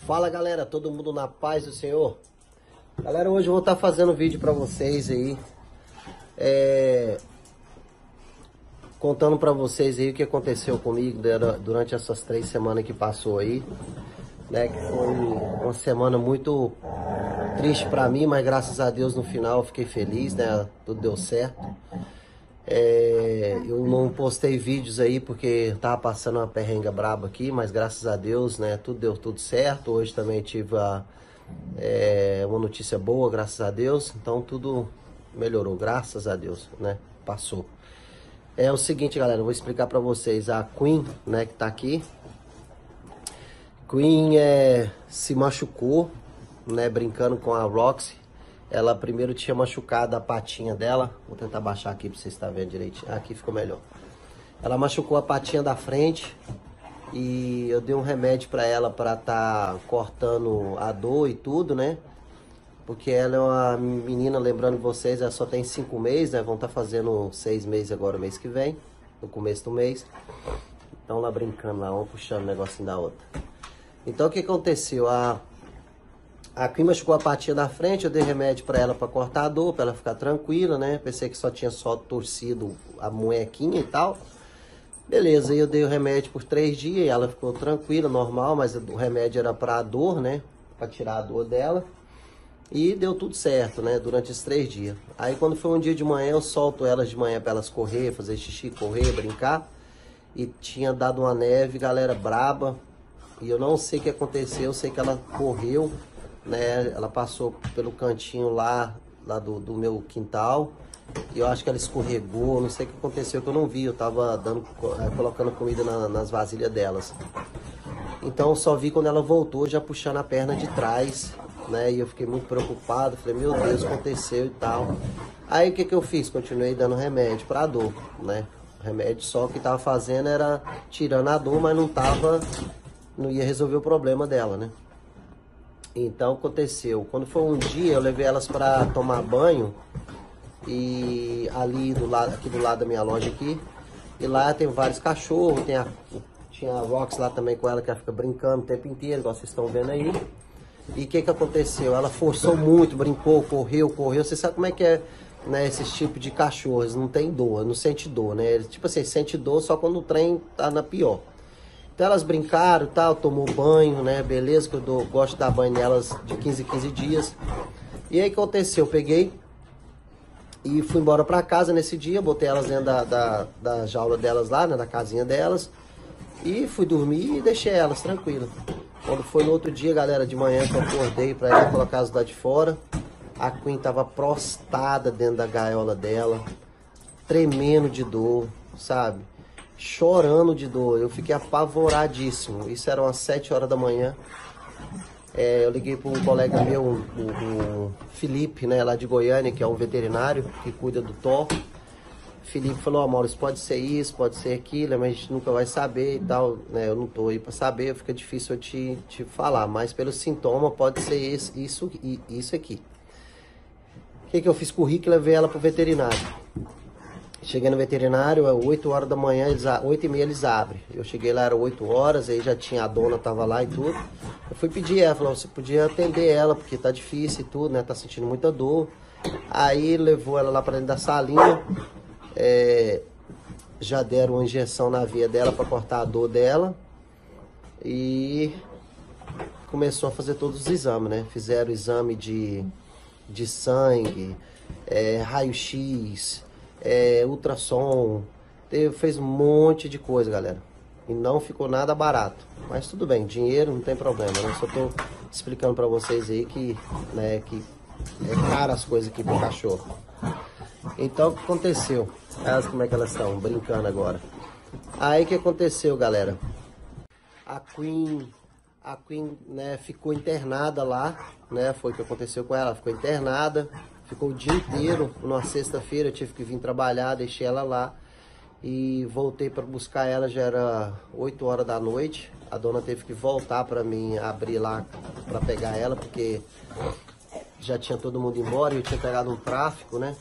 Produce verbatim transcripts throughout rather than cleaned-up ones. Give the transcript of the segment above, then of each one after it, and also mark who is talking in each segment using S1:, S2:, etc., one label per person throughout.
S1: Fala galera, todo mundo na paz do Senhor? Galera, hoje eu vou estar fazendo um vídeo para vocês aí, é, contando para vocês aí o que aconteceu comigo durante essas três semanas que passou aí, né? Que foi uma semana muito triste para mim, mas graças a Deus no final eu fiquei feliz, né? Tudo deu certo. É, eu não postei vídeos aí porque tava passando uma perrenga braba aqui, mas graças a Deus, né, tudo deu tudo certo. Hoje também tive a, é, uma notícia boa, graças a Deus. Então tudo melhorou, graças a Deus, né, passou. É o seguinte, galera, eu vou explicar pra vocês. A Queen, né, que tá aqui, Queen é, se machucou, né, brincando com a Roxy. Ela primeiro tinha machucado a patinha dela. Vou tentar baixar aqui pra vocês estarem vendo direitinho. Aqui ficou melhor. Ela machucou a patinha da frente. E eu dei um remédio pra ela pra tá cortando a dor e tudo, né? Porque ela é uma menina, lembrando vocês, ela só tem cinco meses, né? Vão estar tá fazendo seis meses agora, mês que vem. No começo do mês. Então lá brincando lá, um puxando o negocinho da outra. Então o que aconteceu? A... A Queen machucou a patinha da frente, eu dei remédio pra ela pra cortar a dor, pra ela ficar tranquila, né? Pensei que só tinha só torcido a munhequinha e tal. Beleza, aí eu dei o remédio por três dias e ela ficou tranquila, normal, mas o remédio era pra dor, né? Pra tirar a dor dela. E deu tudo certo, né? Durante esses três dias. Aí quando foi um dia de manhã, eu solto elas de manhã pra elas correr, fazer xixi, correr, brincar. E tinha dado uma neve, galera, braba. E eu não sei o que aconteceu, eu sei que ela correu, né? Ela passou pelo cantinho lá, lá do, do meu quintal. E eu acho que ela escorregou, não sei o que aconteceu, que eu não vi. Eu tava dando, colocando comida na, nas vasilhas delas. Então eu só vi quando ela voltou, já puxando a perna de trás, né? E eu fiquei muito preocupado, falei, meu Deus, o que aconteceu e tal. Aí o que que eu fiz? Continuei dando remédio pra dor, né? O remédio só que tava fazendo era tirando a dor, mas não tava, não ia resolver o problema dela, né? Então aconteceu, quando foi um dia eu levei elas para tomar banho e ali do lado, aqui do lado da minha loja aqui, e lá tem vários cachorros, tem a, tinha a Rox lá também com ela que ela fica brincando o tempo inteiro, igual vocês estão vendo aí. E o que que aconteceu? Ela forçou muito, brincou, correu, correu, você sabe como é que é, né, esses tipos de cachorros, não tem dor, não sente dor, né? Tipo assim, sente dor só quando o trem tá na pior. Então elas brincaram e tal, tomou banho, né, beleza, que eu dou, gosto de dar banho nelas de quinze em quinze dias. E aí o que aconteceu? Eu peguei e fui embora pra casa nesse dia, botei elas dentro da, da, da jaula delas lá, né, da casinha delas. E fui dormir e deixei elas tranquilas. Quando foi no outro dia, galera, de manhã que eu acordei pra ela colocar as lá de fora, a Queen tava prostada dentro da gaiola dela, tremendo de dor, sabe? Chorando de dor, eu fiquei apavoradíssimo. Isso era umas sete horas da manhã. É, eu liguei para um colega meu, o, o, o Felipe, né, lá de Goiânia, que é um veterinário que cuida do Thor. Felipe falou, ó, Maurício, pode ser isso, pode ser aquilo, mas a gente nunca vai saber e tal, né? Eu não tô aí para saber, fica difícil eu te, te falar, mas pelo sintoma pode ser isso, isso, isso aqui. O que que eu fiz com o Rick? Levei ela pro veterinário. Cheguei no veterinário, oito horas da manhã, eles, oito e meia eles abrem. Eu cheguei lá, era oito horas, aí já tinha a dona, tava lá e tudo. Eu fui pedir ela, falou, você podia atender ela, porque tá difícil e tudo, né? Tá sentindo muita dor. Aí levou ela lá pra dentro da salinha, é, já deram uma injeção na veia dela pra cortar a dor dela. E começou a fazer todos os exames, né? Fizeram exame de, de sangue, é, raio-x, É, ultrassom, teve, fez um monte de coisa, galera. E não ficou nada barato. Mas tudo bem, dinheiro não tem problema, né? Só tô explicando pra vocês aí que, né, que é caro as coisas aqui pro cachorro. Então, o que aconteceu? Elas, como é que elas estão? Brincando agora. Aí, o que aconteceu, galera? A Queen, a Queen, né, ficou internada lá, né? Foi o que aconteceu com ela, ficou internada. Ficou o dia inteiro, numa sexta-feira eu tive que vir trabalhar, deixei ela lá. E voltei para buscar ela, já era oito horas da noite. A dona teve que voltar para mim abrir lá para pegar ela, porque já tinha todo mundo embora e eu tinha pegado um tráfico, né?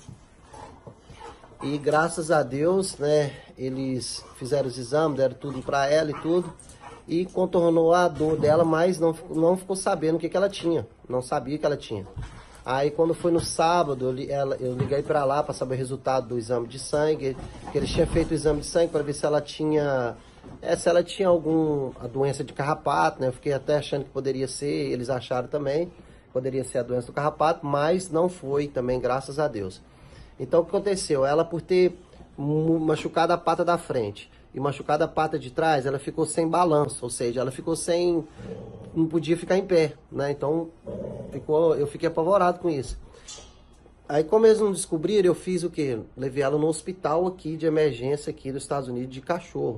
S1: E graças a Deus, né, eles fizeram os exames, deram tudo para ela e tudo. e contornou a dor dela, mas não, não ficou sabendo o que, que ela tinha. Não sabia que ela tinha. Aí quando foi no sábado, eu, li, ela, eu liguei para lá para saber o resultado do exame de sangue, que eles tinham feito o exame de sangue para ver se ela tinha, é, se ela tinha alguma doença de carrapato, né? Eu fiquei até achando que poderia ser, eles acharam também, poderia ser a doença do carrapato, mas não foi também, graças a Deus. Então o que aconteceu? Ela, por ter machucado a pata da frente e machucado a pata de trás, ela ficou sem balanço, ou seja, ela ficou sem, não podia ficar em pé, né? Então ficou, eu fiquei apavorado com isso. Aí, como eles não descobriram, eu fiz o quê? Levei ela no hospital aqui de emergência aqui dos Estados Unidos de cachorro.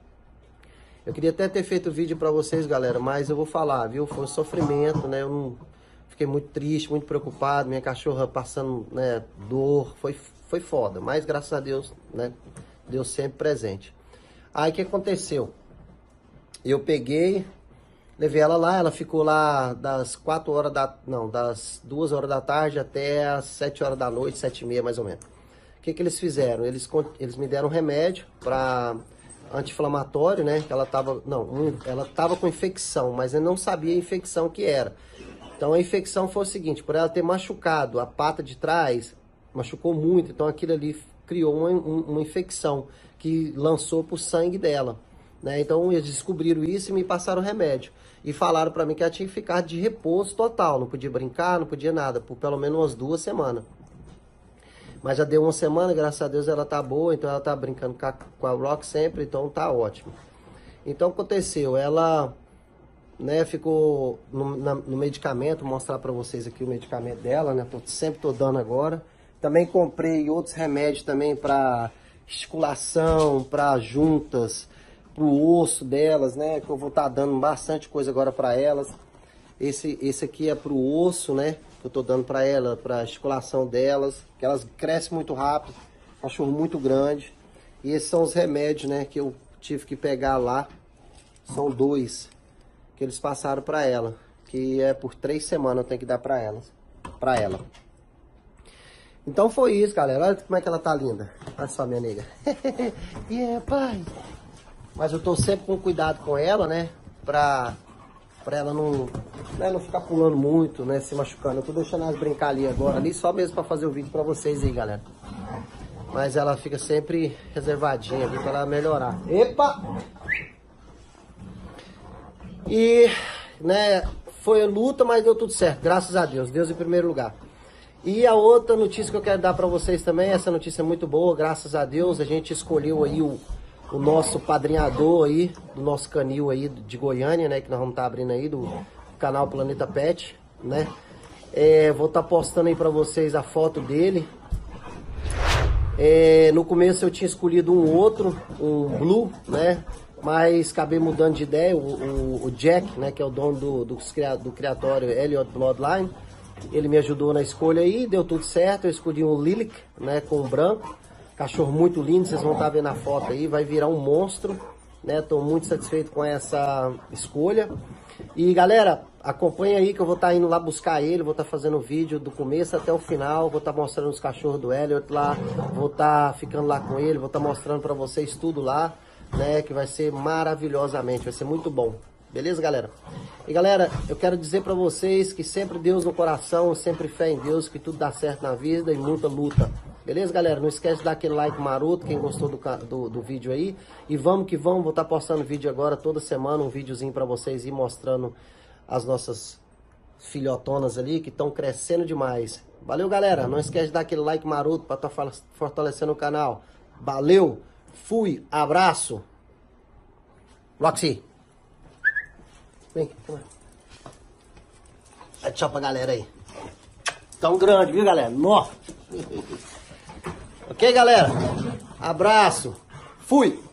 S1: Eu queria até ter feito vídeo para vocês, galera, mas eu vou falar, viu? Foi um sofrimento, né? Eu não fiquei muito triste, muito preocupado, minha cachorra passando, né, dor, foi foi foda, mas graças a Deus, né, Deus sempre presente. Aí o que aconteceu? Eu peguei, levei ela lá, ela ficou lá das quatro horas da, não, das duas horas da tarde até as sete horas da noite, sete e meia mais ou menos. O que que eles fizeram? Eles, eles me deram um remédio para anti-inflamatório, né, que ela tava, não, ela tava com infecção, mas eu não sabia a infecção que era. Então a infecção foi o seguinte, por ela ter machucado a pata de trás, machucou muito, então aquilo ali criou uma, uma infecção que lançou pro sangue dela, né? Então eles descobriram isso e me passaram o remédio. E falaram pra mim que ela tinha que ficar de repouso total, não podia brincar, não podia nada, por pelo menos umas duas semanas. Mas já deu uma semana, graças a Deus ela tá boa, então ela tá brincando com a, com a Rock sempre, então tá ótimo. Então aconteceu, ela, né, ficou no, na, no medicamento, vou mostrar pra vocês aqui o medicamento dela, né, tô, sempre tô dando agora. Também comprei outros remédios também para articulação, para juntas, para o osso delas, né? Que eu vou estar tá dando bastante coisa agora para elas. Esse, esse aqui é para o osso, né? Que eu tô dando para ela, para articulação delas, que elas crescem muito rápido, cachorro muito grande. E esses são os remédios, né? Que eu tive que pegar lá. São dois que eles passaram para ela, que é por três semanas eu tenho que dar para elas, para ela. Então foi isso, galera. Olha como é que ela tá linda. Olha só, minha nega. E yeah, pai. Mas eu tô sempre com cuidado com ela, né? Pra, pra ela não, né, não ficar pulando muito, né? Se machucando. Eu tô deixando elas brincar ali agora, ali só mesmo pra fazer o vídeo pra vocês aí, galera. Mas ela fica sempre reservadinha ali pra ela melhorar. Epa! E, né, foi luta, mas deu tudo certo. Graças a Deus. Deus em primeiro lugar. E a outra notícia que eu quero dar para vocês também, essa notícia é muito boa, graças a Deus, a gente escolheu aí o, o nosso padrinhador aí, do nosso canil aí de Goiânia, né, que nós vamos estar tá abrindo aí, do canal Planeta Pet, né. É, vou estar tá postando aí para vocês a foto dele. É, no começo eu tinha escolhido um outro, um Blue, né, mas acabei mudando de ideia, o, o, o Jack, né, que é o dono do, do, do criatório Elliott Bloodline. Ele me ajudou na escolha aí, deu tudo certo. Eu escolhi um Lilac, né, com branco. Cachorro muito lindo, vocês vão estar vendo a foto aí. Vai virar um monstro, né? Tô muito satisfeito com essa escolha. E galera, acompanha aí que eu vou estar indo lá buscar ele. Vou estar fazendo o vídeo do começo até o final. Vou estar mostrando os cachorros do Elliott lá. Vou estar ficando lá com ele. Vou estar mostrando para vocês tudo lá, né? Que vai ser maravilhosamente, vai ser muito bom. Beleza, galera? E galera, eu quero dizer pra vocês que sempre Deus no coração, sempre fé em Deus, que tudo dá certo na vida e muita luta. Beleza, galera? Não esquece de dar aquele like maroto, quem gostou do, do, do vídeo aí. E vamos que vamos, vou estar postando vídeo agora toda semana, um videozinho pra vocês ir mostrando as nossas filhotonas ali, que estão crescendo demais. Valeu, galera? Não esquece de dar aquele like maroto pra estar fortalecendo o canal. Valeu! Fui! Abraço! Roxy! Vem aqui, toma. Dá tchau pra galera aí. Tão grande, viu, galera? Nó. Ok, galera? Abraço. Fui.